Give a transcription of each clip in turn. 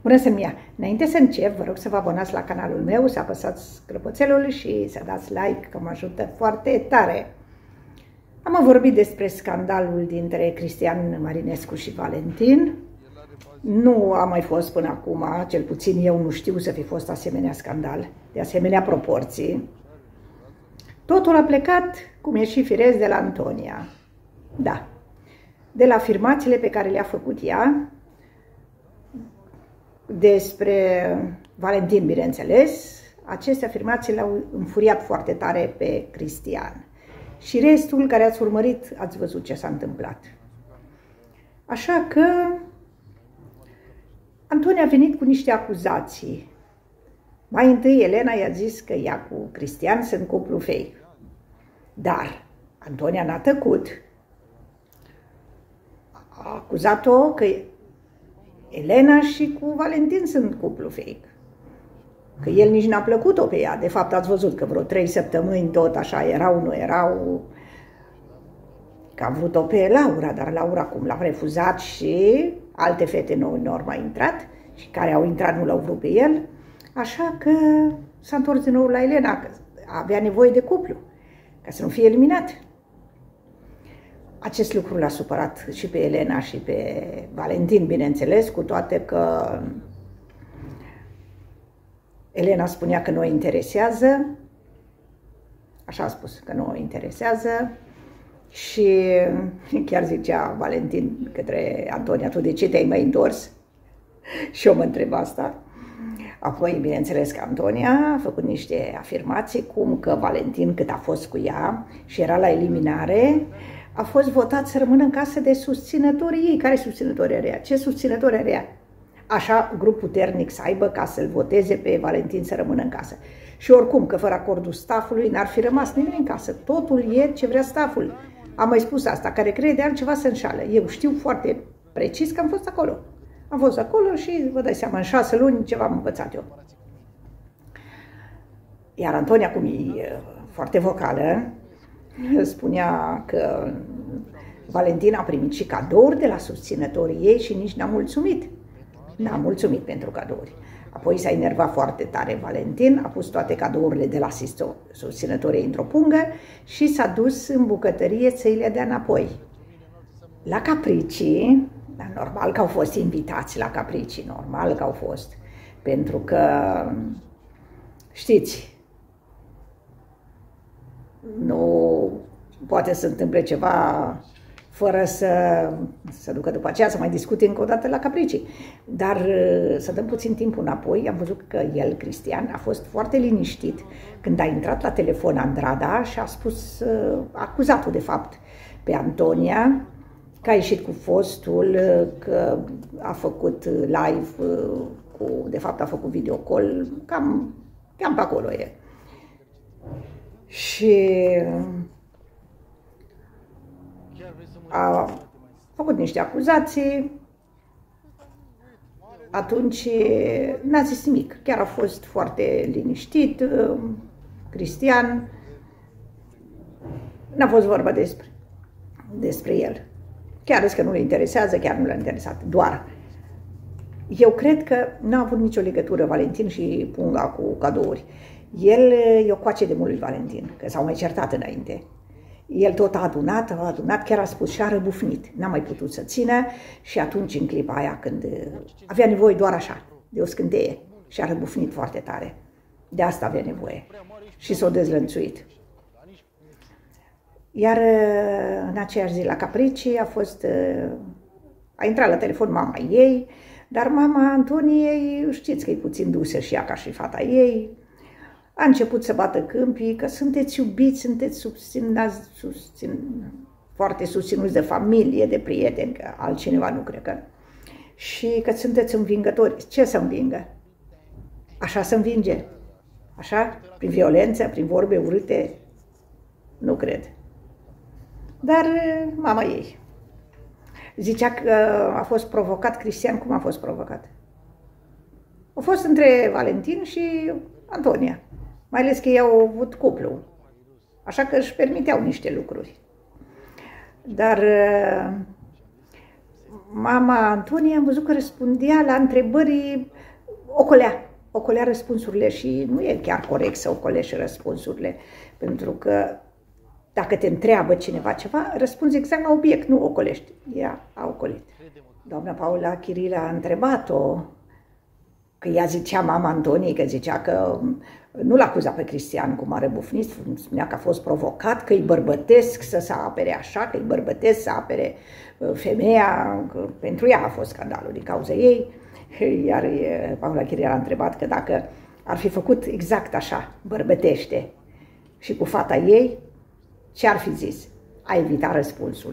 Bună seara! Înainte să încep, vă rog să vă abonați la canalul meu, să apăsați clopoțelul și să dați like, că mă ajută foarte tare. Am vorbit despre scandalul dintre Cristian Marinescu și Valentin. Nu a mai fost până acum, cel puțin eu nu știu să fi fost asemenea scandal, de asemenea proporții. Totul a plecat, cum e și firesc, de la Antonia. Da, de la afirmațiile pe care le-a făcut ea despre Valentin, bineînțeles. Aceste afirmații l-au înfuriat foarte tare pe Cristian. Și restul care ați urmărit, ați văzut ce s-a întâmplat. Așa că Antonia a venit cu niște acuzații. Mai întâi Elena i-a zis că ea cu Cristian sunt cuplu fake. Dar Antonia n-a tăcut. A acuzat-o că Elena și cu Valentin sunt cuplu fake. Că el nici n-a plăcut-o pe ea. De fapt, ați văzut că vreo 3 săptămâni tot așa erau, nu erau. Că a vrut-o pe Laura, dar Laura cum l-a refuzat și alte fete noi nu au mai intrat și care au intrat nu l-au vrut pe el. Așa că s-a întors din nou la Elena, că avea nevoie de cuplu, ca să nu fie eliminat. Acest lucru l-a supărat și pe Elena și pe Valentin, bineînțeles, cu toate că Elena spunea că nu o interesează, așa a spus, că nu o interesează, și chiar zicea Valentin către Antonia: tu de ce te-ai mai întors? Și eu mă întreb asta. Apoi, bineînțeles că Antonia a făcut niște afirmații, cum că Valentin, cât a fost cu ea și era la eliminare, a fost votat să rămână în casă de susținătorii ei. Care susținători are ea? Ce susținători are ea? Așa, grup puternic să aibă ca să-l voteze pe Valentin să rămână în casă. Și oricum, că fără acordul staffului n-ar fi rămas nimeni în casă. Totul e ce vrea stafful. Am mai spus asta, care crede altceva se înșală. Eu știu foarte precis că am fost acolo. Am fost acolo și vă dați seama, în 6 luni ceva am învățat eu. Iar Antonia, cum e foarte vocală, spunea că Valentin a primit și cadouri de la susținătorii ei și nici n-a mulțumit. N-a mulțumit pentru cadouri. Apoi s-a enervat foarte tare Valentin, a pus toate cadourile de la susținătorii într-o pungă și s-a dus în bucătărie să-i le dea înapoi. La Capricii, normal că au fost invitați la Capricii, normal că au fost, pentru că, știți, nu poate să întâmple ceva fără să ducă după aceea să mai discute încă o dată la Capricii. Dar să dăm puțin timp înapoi, am văzut că el, Cristian, a fost foarte liniștit când a intrat la telefon Andrada și a spus, acuzat-o de fapt pe Antonia, că a ieșit cu fostul, că a făcut live, de fapt a făcut videocall, cam pe acolo e. Și a făcut niște acuzații, atunci n-a zis nimic, chiar a fost foarte liniștit, Cristian, n-a fost vorba despre el. Chiar că nu le interesează, chiar nu le-a interesat, doar. Eu cred că n-a avut nicio legătură Valentin și punga cu cadouri. El e o coace de mult lui Valentin, că s-au mai certat înainte. El tot a adunat, chiar a spus și a răbufnit. N-a mai putut să țină și atunci, în clipa aia, când avea nevoie doar așa, de o scânteie, și a răbufnit foarte tare. De asta avea nevoie. Și s-a dezlănțuit. Iar în aceeași zi la Capricii a intrat la telefon mama ei, dar mama Antoniei, știți că e puțin dusă și ea ca și fata ei, a început să bată câmpii, că sunteți iubiți, sunteți foarte susținuți de familie, de prieteni, că altcineva nu cred că. Și că sunteți învingători. Ce să învingă? Așa se învinge? Așa? Prin violență, prin vorbe urâte? Nu cred. Dar mama ei zicea că a fost provocat Cristian. Cum a fost provocat? A fost între Valentin și Antonia. Mai ales că ei au avut cuplu. Așa că își permiteau niște lucruri. Dar mama Antonie am văzut că răspundea la întrebări, ocolea răspunsurile și nu e chiar corect să ocolești răspunsurile, pentru că dacă te întreabă cineva ceva, răspunzi exact la obiect, nu ocolești. Ea a ocolit. Doamna Paula Chirilă a întrebat-o, că ea zicea, mama Antoniei, că zicea că nu-l acuza pe Cristian cu mare bufnism, spunea că a fost provocat, că îi bărbătesc să se apere așa, că îi bărbătesc să apere femeia, că pentru ea a fost scandalul din cauza ei. Iar Paula Chirilă a întrebat că dacă ar fi făcut exact așa, bărbătește, și cu fata ei, ce ar fi zis? A evitat răspunsul.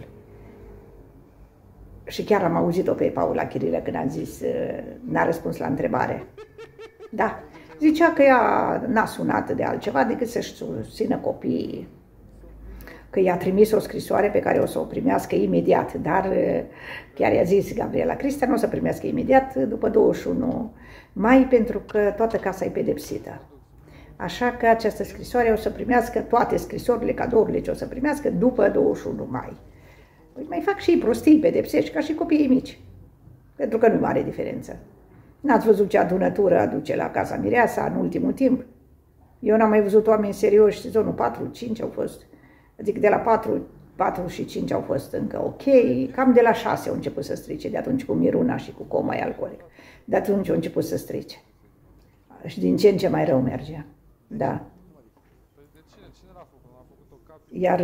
Și chiar am auzit-o pe Paula Chirilă când a zis, n-a răspuns la întrebare. Da, zicea că ea n-a sunat de altceva decât să-și susțină copiii. Că i-a trimis o scrisoare pe care o să o primească imediat, dar chiar i-a zis Gabriela Cristian o să primească imediat după 21 mai, pentru că toată casa e pedepsită. Așa că această scrisoare o să primească, toate scrisorile, cadourile ce o să primească după 21 mai. Păi mai fac și ei prostii, pedepsești, ca și copiii mici. Pentru că nu mare diferență. N-ați văzut ce adunătură aduce la Casa Mireasa în ultimul timp? Eu n-am mai văzut oameni serioși, sezonul 4, 5 au fost. Adică de la 4 și 5 au fost încă ok, cam de la 6 au început să strice, de atunci cu Miruna și cu coma alcoolic. De atunci au început să strice. Și din ce în ce mai rău merge. Da. Iar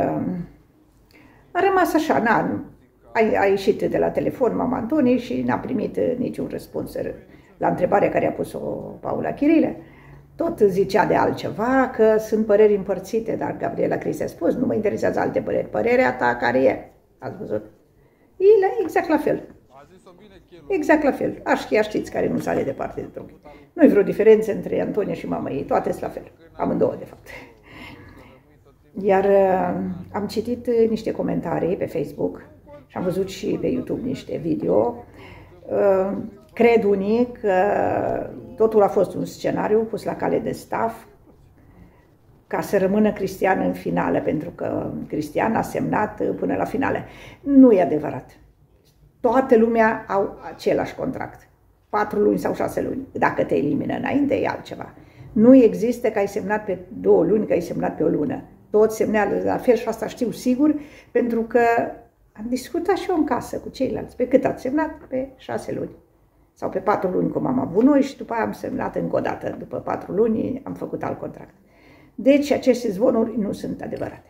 a rămas așa, a ieșit de la telefon mama Antoniei și n-a primit niciun răspuns la întrebarea care a pus-o Paula Chirilă. Tot zicea de altceva, că sunt păreri împărțite, dar Gabriela Cristian a spus, nu mă interesează alte păreri, părerea ta care e. Ați văzut? E exact la fel. Exact la fel. Ea știți care nu sare departe de tronc. Nu e vreo diferență între Antonie și mama ei, toate sunt la fel. Amândouă, de fapt. Iar am citit niște comentarii pe Facebook și am văzut și pe YouTube niște video. Cred unii că totul a fost un scenariu pus la cale de staff ca să rămână Cristian în finală, pentru că Cristian a semnat până la finală. Nu e adevărat. Toată lumea au același contract. 4 luni sau 6 luni. Dacă te elimină înainte, e altceva. Nu există că ai semnat pe 2 luni, că ai semnat pe o lună. Toți semnează la fel și asta știu sigur, pentru că am discutat și eu în casă cu ceilalți. Pe cât ați semnat? Pe 6 luni. Sau pe 4 luni, cum am avut noi, și după aia am semnat încă o dată. După 4 luni am făcut alt contract. Deci aceste zvonuri nu sunt adevărate.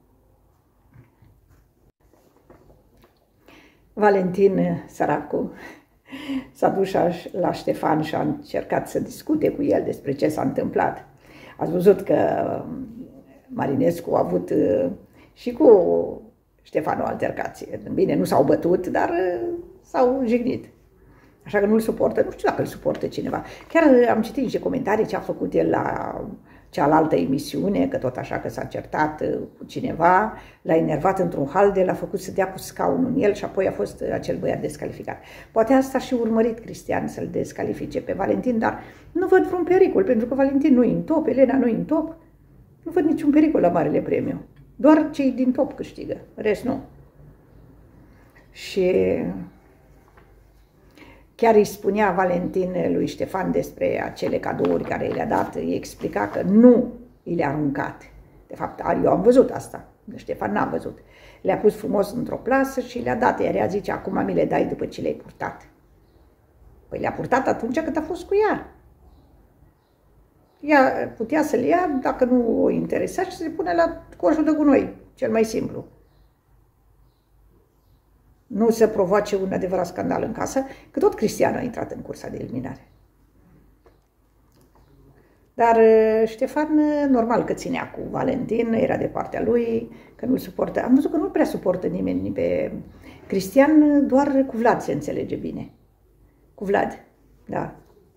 Valentin, săracul, s-a dus la Ștefan și a încercat să discute cu el despre ce s-a întâmplat. Ați văzut că Marinescu a avut și cu Ștefan o altercație. Bine, nu s-au bătut, dar s-au jignit. Așa că nu-l suportă, nu știu dacă îl suportă cineva. Chiar am citit niște comentarii ce a făcut el la cealaltă emisiune, că tot așa că s-a certat cu cineva, l-a enervat într-un hal de l-a făcut să dea cu scaunul în el și apoi a fost acel băiat descalificat. Poate asta și urmărit Cristian să-l descalifice pe Valentin, dar nu văd vreun pericol, pentru că Valentin nu e în top, Elena nu e în top. Nu văd niciun pericol la Marele Premiu. Doar cei din top câștigă, rest nu. Și chiar îi spunea Valentin lui Ștefan despre acele cadouri care le-a dat, îi explica că nu i le-a aruncat. De fapt, eu am văzut asta, Ștefan n-a văzut. Le-a pus frumos într-o plasă și le-a dat, iar ea zice, acum mi le dai după ce le-ai purtat. Păi le-a purtat atunci când a fost cu ea. Ea putea să le ia, dacă nu o interesa, și să le pune la coșul de gunoi, cel mai simplu. Nu să provoace un adevărat scandal în casă, că tot Cristian a intrat în cursa de eliminare. Dar Ștefan, normal că ținea cu Valentin, era de partea lui, că nu-l suportă. Am văzut că nu prea suportă nimeni pe Cristian, doar cu Vlad se înțelege bine. Cu Vlad, da.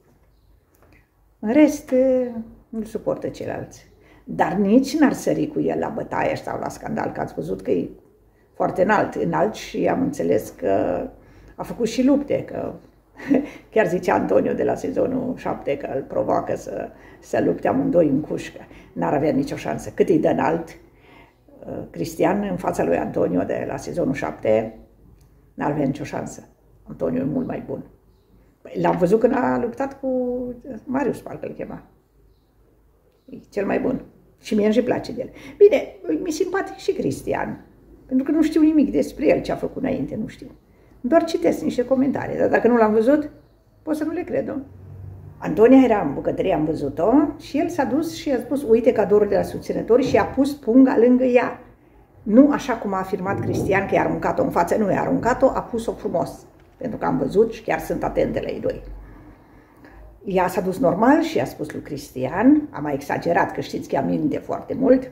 În rest, nu-l suportă ceilalți. Dar nici n-ar sări cu el la bătaie sau la scandal, că ați văzut că e foarte înalt și am înțeles că a făcut și lupte, că chiar zicea Antonio de la sezonul 7 că îl provoacă să lupte amândoi în cușcă. N-ar avea nicio șansă. Cât îi dă înalt Cristian în fața lui Antonio de la sezonul 7, N-ar avea nicio șansă. Antoniu e mult mai bun. L-am văzut când a luptat cu Marius, parcă îl chema. E cel mai bun. Și mie îmi place de el. Bine, mi-e simpatic și Cristian. Pentru că nu știu nimic despre el, ce a făcut înainte, nu știu. Doar citesc niște comentarii, dar dacă nu l-am văzut, pot să nu le cred, nu? Antonia era în bucătărie, am văzut-o, și el s-a dus și a spus, uite cadouri de la susținători, și a pus punga lângă ea. Nu așa cum a afirmat Cristian, că i-a aruncat-o în față, nu i-a aruncat-o, a pus-o frumos. Pentru că am văzut și chiar sunt atente la ei doi. Ea s-a dus normal și a spus lui Cristian, a mai exagerat, că știți că ea minte foarte mult.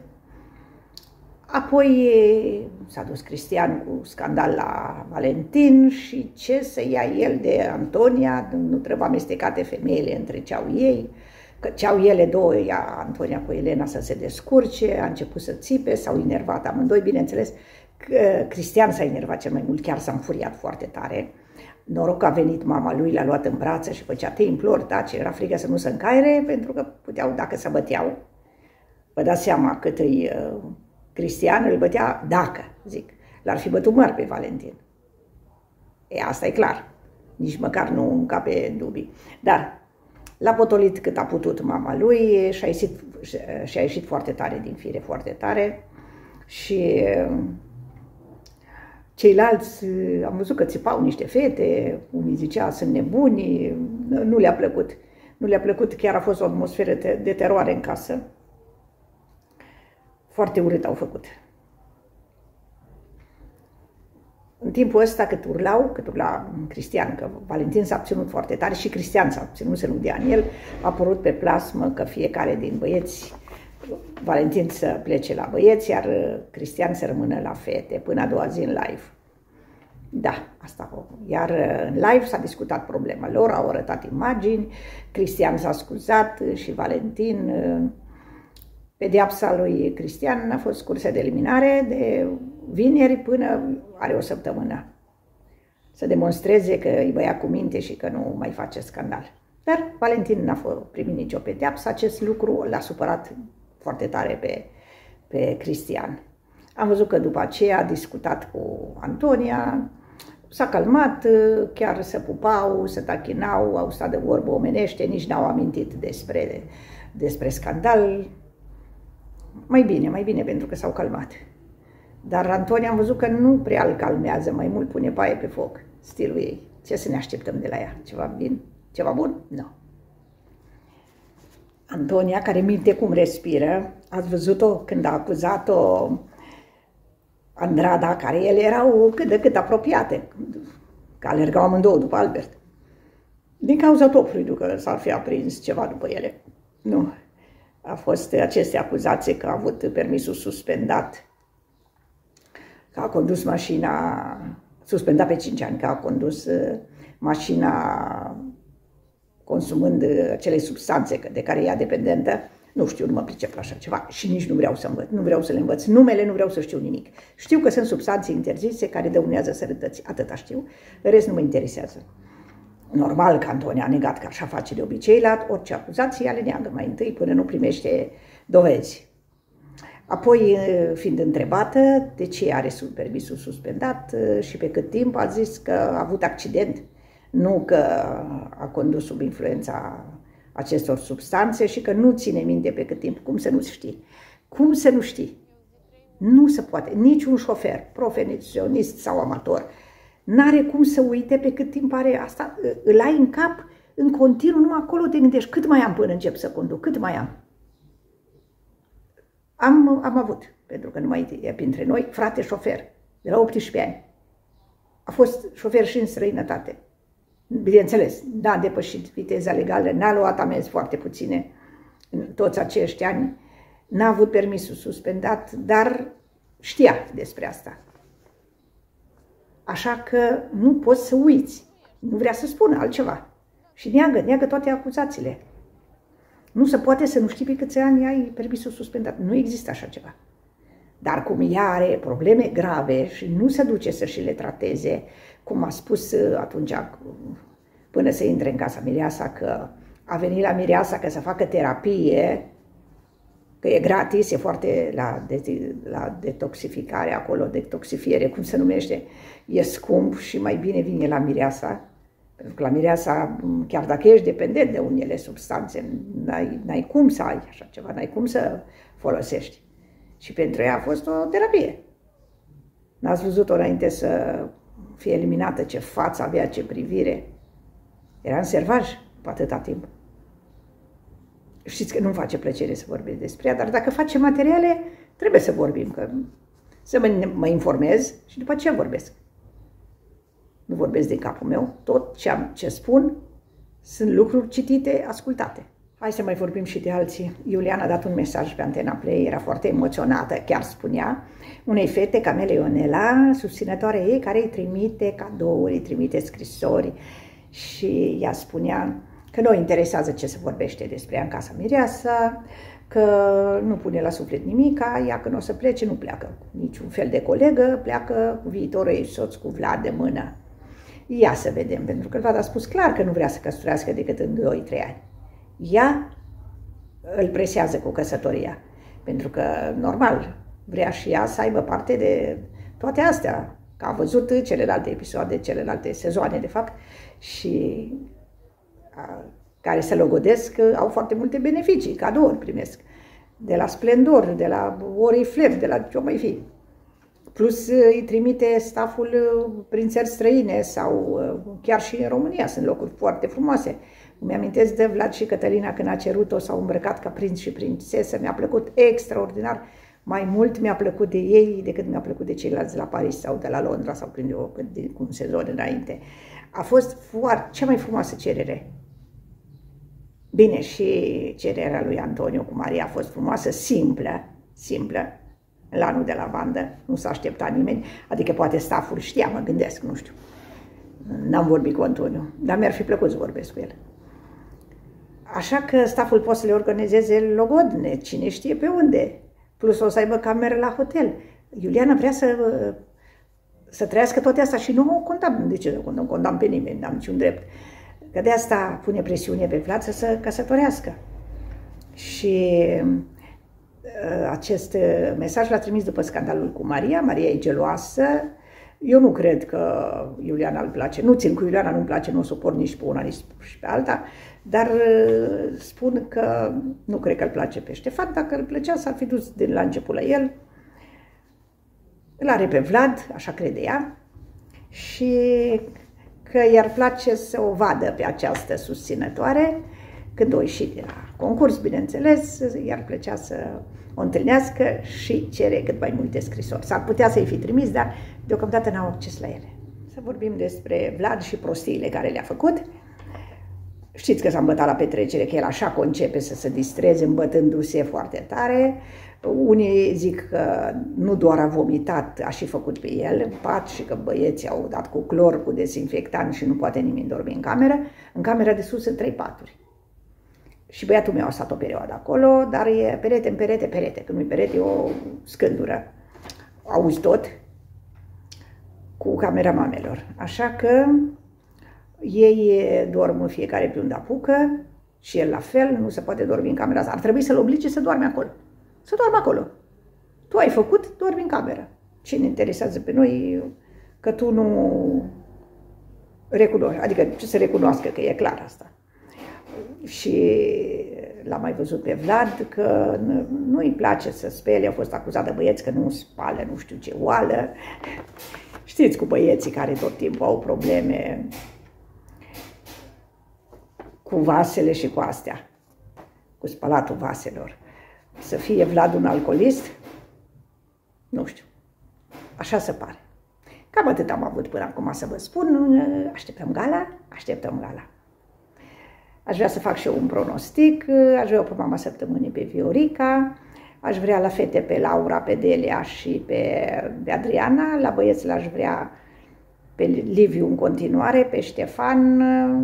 Apoi s-a dus Cristian cu scandal la Valentin și ce să ia el de Antonia, nu trebuie amestecate femeile între ce au ei, că ce au ele două, ea, Antonia cu Elena, să se descurce, a început să țipe, s-au enervat amândoi, bineînțeles, că Cristian s-a enervat cel mai mult, chiar s-a înfuriat foarte tare. Noroc că a venit mama lui, l-a luat în brațe și făcea, te implor, taci, era frică să nu se încaire, pentru că puteau, dacă se băteau, vă dați seama cât îi Cristian îl bătea, dacă, zic, l-ar fi bătut măr pe Valentin. E, asta e clar, nici măcar nu încape dubii. Dar l-a potolit cât a putut mama lui și a ieșit foarte tare din fire, foarte tare, și ceilalți, am văzut că țipau niște fete, unii zicea sunt nebuni, nu le-a plăcut. Nu le-a plăcut, chiar a fost o atmosferă de teroare în casă. Foarte urât au făcut. În timpul ăsta cât urla Cristian, că Valentin s-a abținut foarte tare și Cristian s-a abținut să nu dea în el, a apărut pe plasmă că fiecare din băieți, Valentin să plece la băieți, iar Cristian să rămână la fete până a doua zi în live. Da, asta. Iar în live s-a discutat problema lor, au arătat imagini, Cristian s-a scuzat și Valentin. Pedeapsa lui Cristian a fost curse de eliminare de vineri până are o săptămână. Să demonstreze că e băiat cu minte și că nu mai face scandal. Dar Valentin n-a primit nicio pedeapsă, acest lucru l-a supărat foarte tare pe Cristian. Am văzut că după aceea a discutat cu Antonia, s-a calmat, chiar se pupau, se tachinau, au stat de vorbă omenește, nici n-au amintit despre scandal. Mai bine, pentru că s-au calmat. Dar Antonia am văzut că nu prea îl calmează, mai mult pune paie pe foc, stilul ei. Ce să ne așteptăm de la ea? Ceva bine? Ceva bun? Nu. Antonia, care minte cum respiră, ați văzut-o când a acuzat-o Andrada, care ele erau cât de cât apropiate, că alergau amândouă după Albert. Din cauza topului, că s-ar fi aprins ceva după ele. Nu. A fost aceste acuzații că a avut permisul suspendat, că a condus mașina, suspendat pe 5 ani, că a condus mașina consumând acele substanțe de care ea dependentă. Nu știu, nu mă pricep la așa ceva și nici nu vreau să învăț, nu vreau să le învăț numele, nu vreau să știu nimic. Știu că sunt substanțe interzise care dăunează sănătății, atâta știu, în rest nu mă interesează. Normal că Antonia a negat, că așa face de obicei, la orice acuzație, ea le neagă mai întâi până nu primește dovezi. Apoi, fiind întrebată de ce are permisul suspendat și pe cât timp, a zis că a avut accident, nu că a condus sub influența acestor substanțe și că nu ține minte pe cât timp. Cum să nu știi? Cum să nu știi? Nu se poate. Niciun șofer, profesionist sau amator, n-are cum să uite pe cât timp are asta. Îl ai în cap, în continuu, numai acolo te gândești. Cât mai am până încep să conduc? Cât mai am? Am avut, pentru că nu mai e printre noi, frate șofer, de la 18 ani. A fost șofer și în străinătate. Bineînțeles, n-a depășit viteza legală, n-a luat amenzi foarte puține în toți acești ani, n-a avut permisul suspendat, dar știa despre asta. Așa că nu poți să uiți, nu vrea să spună altceva și neagă toate acuzațiile. Nu se poate să nu știi pe câți ani ai permisul suspendat, nu există așa ceva. Dar cum ea are probleme grave și nu se duce să și le trateze, cum a spus atunci, până să intre în casa Mireasa, că a venit la Mireasa ca să facă terapie, că e gratis, e foarte la detoxificare acolo, detoxifiere, cum se numește, e scump și mai bine vine la mireasa. Pentru că la mireasa, chiar dacă ești dependent de unele substanțe, n-ai cum să ai așa ceva, n-ai cum să folosești. Și pentru ea a fost o terapie. N-ați văzut-o înainte să fie eliminată, ce față avea, ce privire. Era în servaj pe atâta timp. Știți că nu-mi face plăcere să vorbesc despre ea, dar dacă face materiale, trebuie să vorbim, că să mă informez și după aceea vorbesc. Nu vorbesc din capul meu, tot ce spun sunt lucruri citite, ascultate. Hai să mai vorbim și de alții. Iuliana a dat un mesaj pe Antena Play, era foarte emoționată, chiar spunea, unei fete, Camele Ionela, susținătoarea ei, care îi trimite cadouri, îi trimite scrisori și ea spunea că nu o interesează ce se vorbește despre ea în casa mireasă, că nu pune la suflet nimica, ea când o să plece nu pleacă cu niciun fel de colegă, pleacă cu viitorul ei soț, cu Vlad de mână. Ia să vedem, pentru că Vlad a spus clar că nu vrea să căsătorească decât în 2-3 ani. Ea îl presează cu căsătoria, pentru că, normal, vrea și ea să aibă parte de toate astea, că a văzut celelalte episoade, celelalte sezoane, de fapt, și care se logodesc, au foarte multe beneficii, cadouri primesc, de la Splendor, de la Oriflame, de la ce mai fi. Plus îi trimite stafful prin țări străine sau chiar și în România, sunt locuri foarte frumoase. Îmi amintesc de Vlad și Cătălina când a cerut-o, s-au îmbrăcat ca prinț și prințesă, mi-a plăcut extraordinar. Mai mult mi-a plăcut de ei decât mi-a plăcut de ceilalți de la Paris sau de la Londra sau cu un sezon înainte. A fost cea mai frumoasă cerere. Bine, și cererea lui Antonio cu Maria a fost frumoasă, simplă, la anul de lavandă, nu s-a așteptat nimeni, adică poate stafful știa, mă gândesc, nu știu. N-am vorbit cu Antonio, dar mi-ar fi plăcut să vorbesc cu el. Așa că stafful poate să le organizeze logodne, cine știe pe unde, plus o să aibă cameră la hotel. Iuliana vrea să trăiască toate astea și nu o condamn, de ce nu condamn pe nimeni, n-am niciun drept. Că de asta pune presiune pe Vlad să se căsătorească. Și acest mesaj l-a trimis după scandalul cu Maria. Maria e geloasă. Eu nu cred că Iuliana îl place. Nu țin cu Iuliana, nu-mi place, nu o suport nici pe una, nici pe alta. Dar spun că nu cred că îl place pe Ștefan. Dacă îl plăcea, s-ar fi dus de la început la el. Îl are pe Vlad, așa crede ea. Și că i-ar place să o vadă pe această susținătoare, când o ieși de la concurs, bineînțeles, i-ar plăcea să o întâlnească și cere cât mai multe scrisori. S-ar putea să-i fi trimis, dar deocamdată n-au acces la ele. Să vorbim despre Vlad și prostiile care le-a făcut. Știți că s-a îmbătat la petrecere, că el așa concepe să se distreze, îmbătându-se foarte tare. Unii zic că nu doar a vomitat, a și făcut pe el în pat și că băieții au dat cu clor, cu dezinfectant și nu poate nimeni dormi în cameră. În camera de sus sunt 3 paturi. Și băiatul meu a stat o perioadă acolo, dar e perete în perete, când nu-i perete, e o scândură. Auzi tot cu camera mamelor. Așa că ei dorm fiecare pe unde apucă și el la fel, nu se poate dormi în camera asta. Ar trebui să-l oblige să doarme acolo. Să doarmă acolo. Tu ai făcut, dormi în cameră. Ce ne interesează pe noi că tu nu recunoști, adică ce să recunoască, că e clar asta. Și l-am mai văzut pe Vlad că nu îi place să spele, a fost acuzat de băieți că nu spală, nu știu ce oală. Știți cu băieții care tot timpul au probleme cu vasele și cu astea, cu spălatul vaselor. Să fie Vlad un alcoolist? Nu știu. Așa se pare. Cam atât am avut până acum să vă spun. Așteptăm gala? Așteptăm gala. Aș vrea să fac și eu un pronostic. Aș vrea pe mama săptămânii pe Viorica. Aș vrea la fete pe Laura, pe Delia și pe Adriana. La băieți l-aș vrea pe Liviu în continuare, pe Ștefan.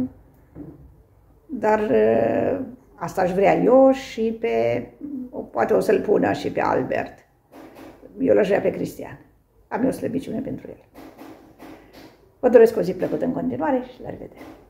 Dar asta aș vrea eu și poate o să-l pună și pe Albert. Eu l-aș vrea pe Cristian. Am eu slăbiciune pentru el. Vă doresc o zi plăcută în continuare și la revedere!